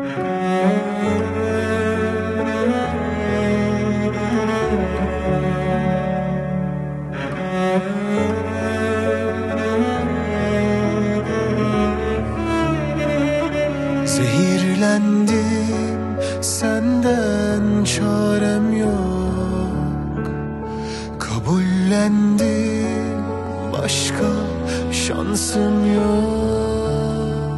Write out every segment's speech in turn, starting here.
Zehirlendim, senden çarem yok. Kabullendim, başka şansım yok.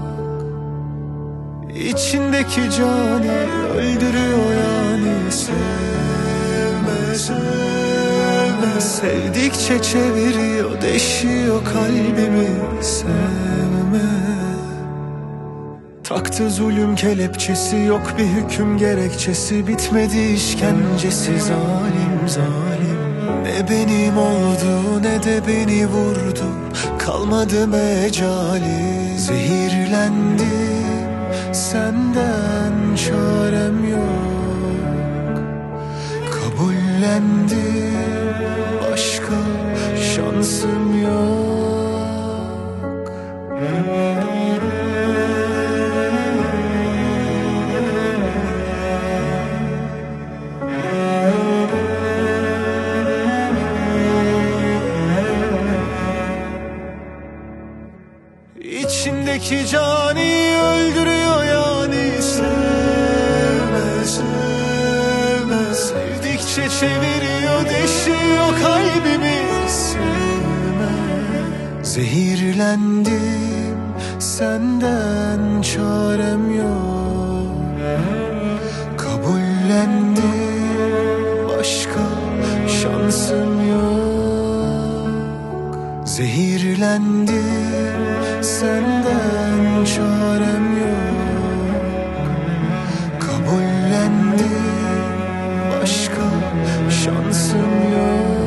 İçindeki cani öldürüyor yani. Sevme, sevme, sevdikçe çeviriyor, deşiyor kalbimi. Sevme. Taktı zulüm kelepçesi, yok bir hüküm gerekçesi. Bitmedi işkencesi, zalim zalim. Ne benim oldu ne de beni vurdu, kalmadı mecali. Zehirlendim, senden çarem yok. Kabullendim, başka şansım yok. İçindeki cani öldürüyor yani. Sevme, sevme, sevdikçe çeviriyor, deşiyor kalbimi. Sevme. Zehirlendim, senden çarem yok. Kabullendim, başka şansım yok. Zehirlendim, senden çarem yok. Kabullendim, başka şansım yok.